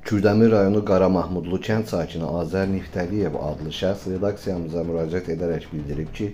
Kürdəmir rayonu Qara Mahmudlu kənd sakini Azər Niftəliyev adlı şəxs redaksiyamıza müraciət edərək bildirib ki,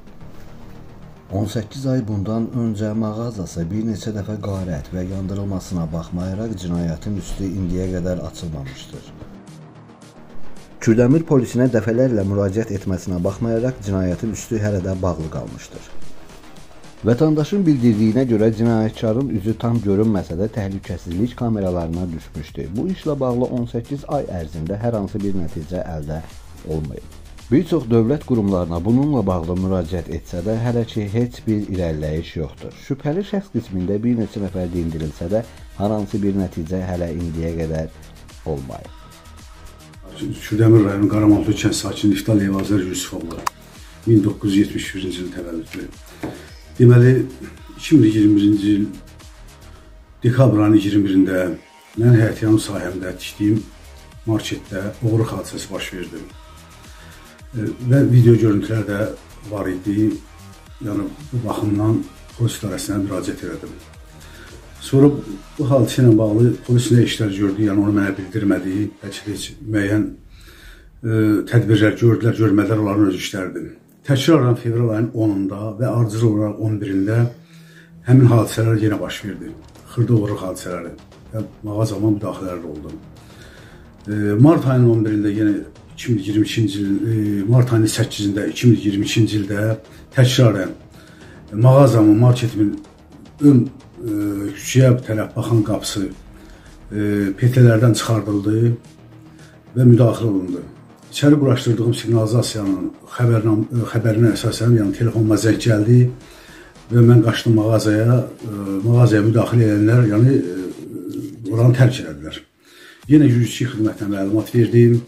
18 ay bundan öncə mağazası bir neçə dəfə qarət və yandırılmasına baxmayaraq cinayətin üstü indiyə qədər açılmamışdır. Kürdəmir polisinə dəfələrlə müraciət etməsinə baxmayaraq cinayətin üstü hələ də bağlı qalmışdır. Vətəndaşın bildirdiyinə görə cinayətkarın üzü tam görünməsə də təhlükəsizlik kameralarına düşmüşdü. Bu işlə bağlı 18 ay ərzində hər hansı bir nəticə əldə olmayıb. Bir çox dövlət qurumlarına bununla bağlı müraciət etsə də hələ ki heç bir irəliləyiş yoxdur. Şübhəli şəxs qismində bir neçə nəfər dindirilsə də hər hansı bir nəticə hələ indiyə qədər olmayıb. Kürdəmir rayonu Qara Mahmudlu kənd sakini Niftəliyev Azər Yusufoğlu 1971-ci il təvəllüdlü. Deməli, 2021-ci il dekabr ayının 21-də mən həyətyanım sahəmdə tikdiyim marketdə oğurluq hadisəsi baş verdi. Və video görüntülər də var idi. Yəni, bu baxımdan polis idarəsinə müraciət elədim. Sonra bu hadisə ilə bağlı polis nə işlər gördü, yəni onu mənə bildirmədi. Bəlkə heç müəyyən tədbirlər gördülər, görmədilər, onların öz işləridir. Təkrarən fevral ayının 10-da və ardıcıl olaraq 11-də həmin hadisələr yenə baş verdi. Xırda oğurluq hadisələri və mağazama müdaxilələr oldu. Mart ayının 11-də yenə 2022-ci il, mart ayının 8-də 2022-ci ildə təkrarən mağazamın, marketimin ön küçəyə tərəf baxan qapısı PT-lərdən çıxardıldı və müdaxilə olundu. İçəri quraşdırdığım siqnalizasiyanın xəbərinə əsasən, yəni telefonuma zəng gəldi və mən qaçdım mağazaya müdaxilə edənlər, yəni oranı tərk elədilər. Yenə 102 xidmətinə məlumat verdim,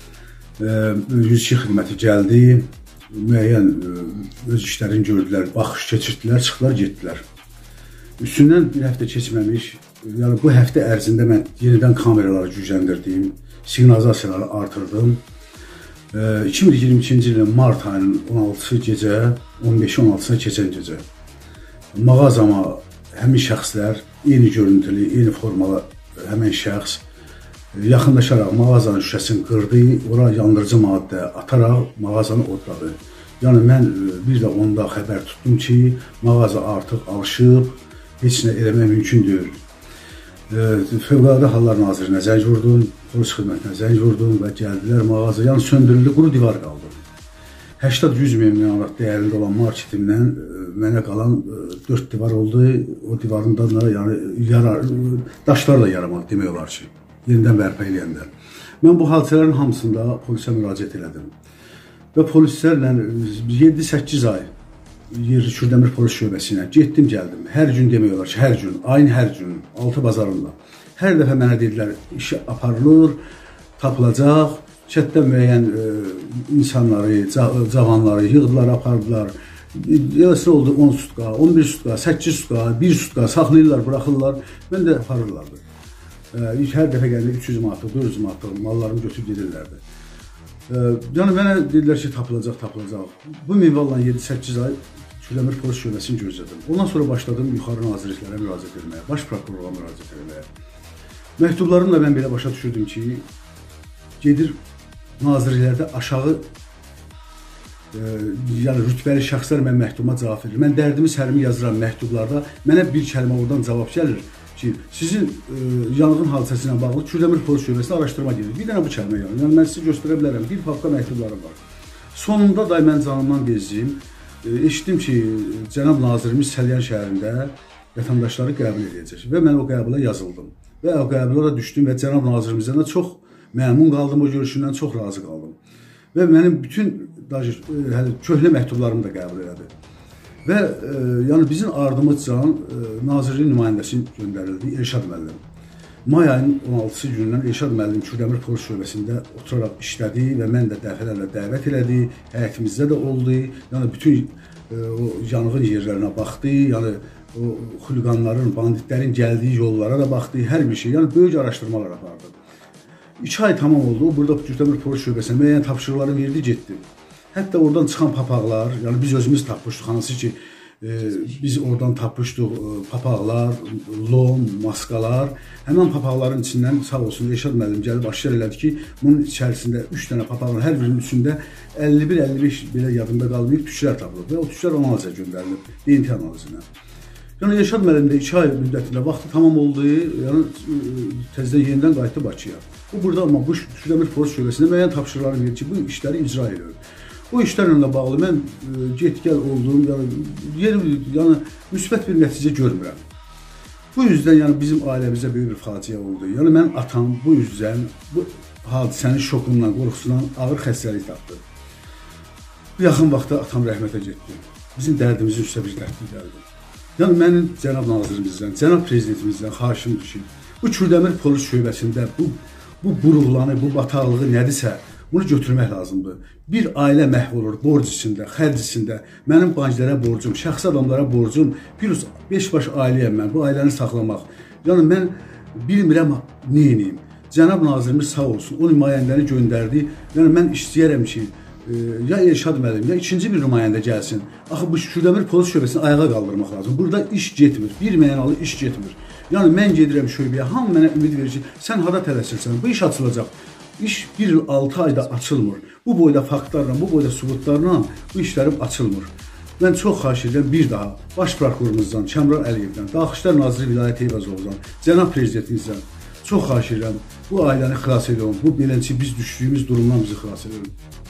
102 xidməti gəldi, müəyyən öz işlərini gördülər, baxış keçirdilər, çıxdılar, getdilər. Üstündən bir həftə keçməmiş, yəni bu həftə ərzində mən yenidən kameraları gücləndirdim, siqnalizasiyaları artırdım. 2022-ci ilin mart ayının 16-sı gecə, 15-16-sına keçən gecə mağazama həmin şəxslər, eyni görüntülü, eyni formalı həmin şəxs yaxınlaşaraq mağazanın şüşəsini qırdı, ora yandırıcı maddə ataraq mağazanı odladı. Yəni mən bir də onda xəbər tutdum ki, mağaza artıq alışıb, heç nə eləmək mümkün deyil. Fövqəladə Hallar Nazirinə zəng vurdum, polis xidmətinə zəng vurdum və gəldilər mağaza, yəni söndürüldü, quru divar qaldı. 80-100 min manat dəyərində olan marketimdən mənə qalan 4 divar oldu, o divarında yəni daşlar da yaramadı demək olar ki, yenidən bərpa eləyəndə. Mən bu hadisələrin hamısında polisə müraciət elədim və polislərlə 7-8 ay Yerli Kürdəmir polis şöbəsinə getdim, gəldim. Hər gün demək olar ki, hər gün, ayın hər gün, 6 bazarında. Hər dəfə mənə dedilər, iş aparılır, tapılacaq. Çətdə müəyyən insanları, cavanları yığdılar, apardılar. Eləsi oldu 10 sutka, 11 sutka, 8 sutka, 1 sutka saxlayırlar, buraxırlar. Mən də aparırlardı. Hər dəfə gəldi 300 manatlıq, 400 manatlıq mallarımı götürüb gedirlərdi. Yəni mənə dedilər ki, tapılacaq. Bu minvalla 7-8 ay Kürdəmir polis şöbəsini gözlədim. Ondan sonra başladım yuxarı nazirliklərə müraciət etməyə, baş prokurora müraciət etməyə. Məktublarımla mən belə başa düşürdüm ki, gedir nazirliklərdə aşağı yəni rütbəli şəxslər mən məktubuma cavab verir. Mən dərdimi, sərimi yazıram məktublarda, mənə bir kəlmə oradan cavab gəlir ki, sizin yanğın hadisəsi ilə bağlı Kürdəmir polis şöbəsinə araşdırma gedir. Bir dənə bu kəlmə yazır. Yəni mən sizə göstərə bilərəm, bir papka məktublarım var. Sonunda da mən canımdan bezdim. Eşitdim ki, cənab nazirimiz Səlyan şəhərində vətəndaşları qəbul edəcək və mən o qəbula yazıldım. Və o qəbula da düşdüm və cənab nazirimizdən çox məmnun qaldım, o görüşündən çox razı qaldım. Və mənim bütün köhnə məktublarımı da qəbul elədi. Və yəni bizim ardımızca nazirliyin nümayəndəsi göndərildi, Elşad müəllim. May ayının 16-sı günündən Elşad müəllim Kürdəmir polis şöbəsində oturaraq işlədi və mən də dəfələrlə dəvət elədi, həyətimizdə də oldu. Yəni bütün o yanğın yerlərinə baxdı, yəni o xuliqanların, banditlərin gəldiyi yollara da baxdı, hər bir şey. Yəni böyük araşdırmalar apardı. 2 ay tamam oldu, burada Kürdəmir polis şöbəsinə müəyyən tapşırıqları verdi, getdi. Hətta oradan çıxan papaqlar, yəni biz özümüz tapmışdıq, hansı ki, Biz oradan tapmışdıq papaqlar, lom, maskalar. Həmin papaqların içindən sağ olsun Rəşad müəllim gəlib aşkar elədi ki, bunun içərisində 3 dənə papağın hər birinin üstündə 51-55 belə yadımda qalmayıb tüklər tapılıb və o tüklər analizə göndərilib DNT analizinə. Yəni Rəşad müəllim də 2 ay müddətində vaxtı tamam oldu, yəni təzədən yenidən qayıtdı Bakıya. Bu burada amma bu Şürdəmir Polis şöbəsində müəyyən tapşırıqlar verir ki, bu işləri icra edir. Bu işlərlə bağlı mən get-gəl olduğum, yəni müsbət bir nəticə görmürəm. Bu yüzden yəni bizim ailəmizdə böyük bir faciə oldu. Yəni mən atam bu yüzden bu hadisənin şokundan, qorxusundan ağır xəstəlik tapdı. Yaxın vaxtda atam rəhmətə getdi. Bizim dərdimizin üstə bir dərdli gəldi. Yəni mənim cənab nazirimizdən, cənab prezidentimizdən xahişimdir ki, bu Kürdəmir Polis şöbəsində bu buruqlanı, bu bataqlığı nədirsə, bunu götürmək lazımdır. Bir ailə məhv olur, borc içində, xərc içində. Mənim banklərə borcum, şəxsi adamlara borcum, plus 5 baş ailəyəm mən, bu ailəni saxlamaq. Yəni mən bilmirəm nə edeyim. Cənab nazirimiz sağ olsun, o nümayəndəni göndərdi. Yəni mən istəyərəm ki, ya Elşad müəllim, ya ikinci bir nümayəndə gəlsin. Axı bu Kürdəmir Polis şöbəsini ayağa qaldırmaq lazım. Burada iş getmir, bir mənalı iş getmir. Yəni mən gedirəm şöbəyə, hamı mənə ümid verir ki, sən hara tələsirsən, bu iş açılacaq. İş 1 il 6 ayda açılmır. Bu boyda faktlarla, bu boyda sübutlarla bu işlərim açılmır. Mən çox xahiş edirəm bir daha baş prokurorumuzdan, Kəmran Əliyevdən, Daxilişlər Naziri Vilayət Eyvazovdan, cənab prezidentimizdən çox xahiş edirəm bu ailəni xilas edin. Bu beləncə biz düşdüyümüz durumdan bizi xilas edin.